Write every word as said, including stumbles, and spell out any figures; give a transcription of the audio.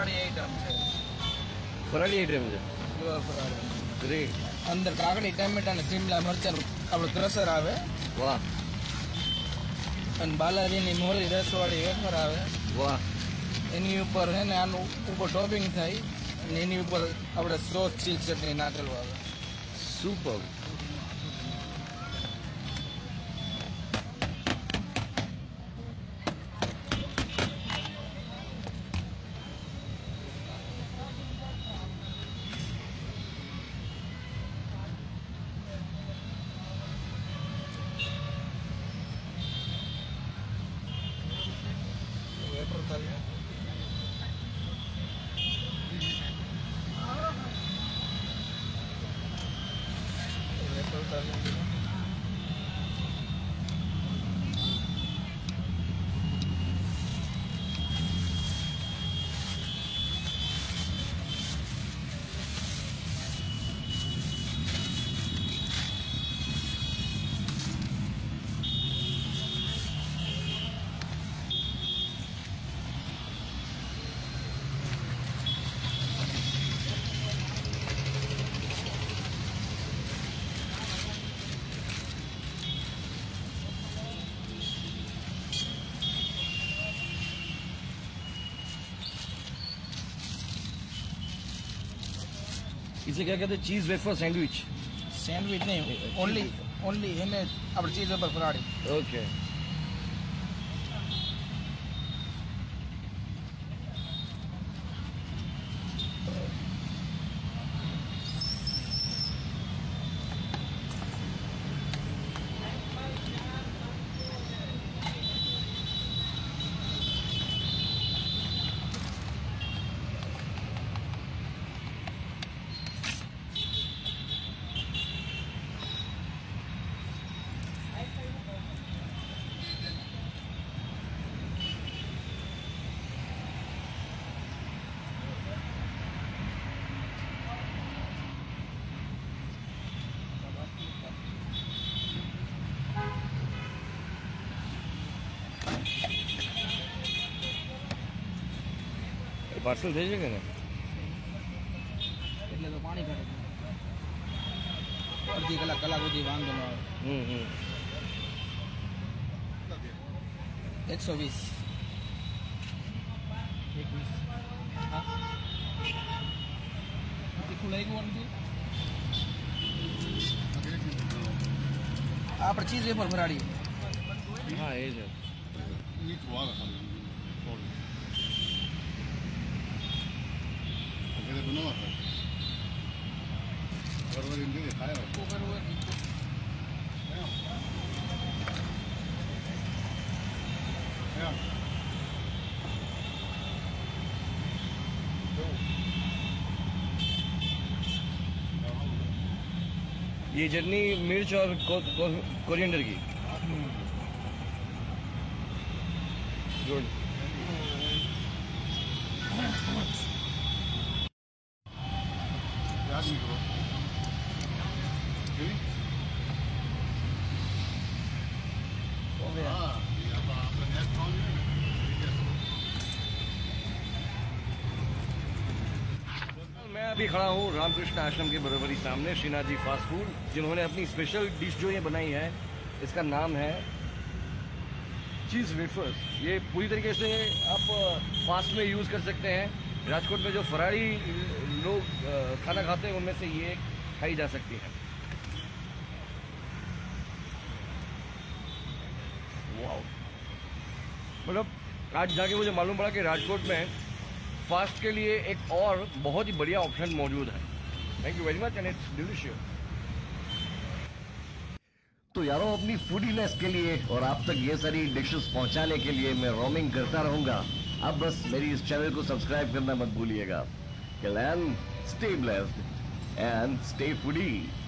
ફરાળી આઈટમ છે. ફરાળી આઈટમ છે. પ્યોર ફરાળી. ગ્રેટ. અંદર કાકડી, ટમેટા અને શિમલા મરચાં આપણે ક્રશર આવે. વાહ. અને બાલાજીની મોરી રસવાળી વેફર આવે. વાહ. એની ઉપર છે ને આનું ઉપર ટોપિંગ થાય અને એની ઉપર આપણે સોસ ચીઝ ચટણી નાખેલું આવે. સુપર. વેફર થાય વેફર થાય इसे क्या कहते हैं? Cheese wafer sandwich. सैंडविच नहीं, ओनली ओनली એને આપણે ચીઝ ઉપર ફરાળી. ओके. પાર્સલ થઈ શકે ને? એટલે તો પાણી કાઢે અડધી કલાક કલાક સુધી વાંધો ન આવે. હમ હમ. એકસો વીસ. એકવીસ. હા તીખું લાગ્યું નથી. આપણે ચીઝ વેફર ફરાળી. હા એ છે. ये चटनी मिर्च और को, को, कोरिएंडर की. गुड. मैं अभी खड़ा हूँ रामकृष्ण आश्रम के बराबरी सामने श्रीनाथ जी फास्ट फूड, जिन्होंने अपनी स्पेशल डिश जो ये बनाई है इसका नाम है चीज़ वेफर्स. ये पूरी तरीके से आप फास्ट में यूज़ कर सकते हैं. राजकोट में जो फरारी लोग खाना खाते हैं उनमें से ये खाई जा सकती है. वाओ. मतलब आज जाके मुझे मालूम पड़ा कि राजकोट में फास्ट के लिए एक और बहुत ही बढ़िया ऑप्शन मौजूद है. Thank you very much and it's delicious. तो यारों, अपनी फूडीनेस के लिए और आप तक ये सारी डिशेस पहुंचाने के लिए मैं रोमिंग करता रहूंगा. अब बस मेरी इस चैनल को सब्सक्राइब करना मत भूलिएगा. Till then, stay blessed and stay foodie.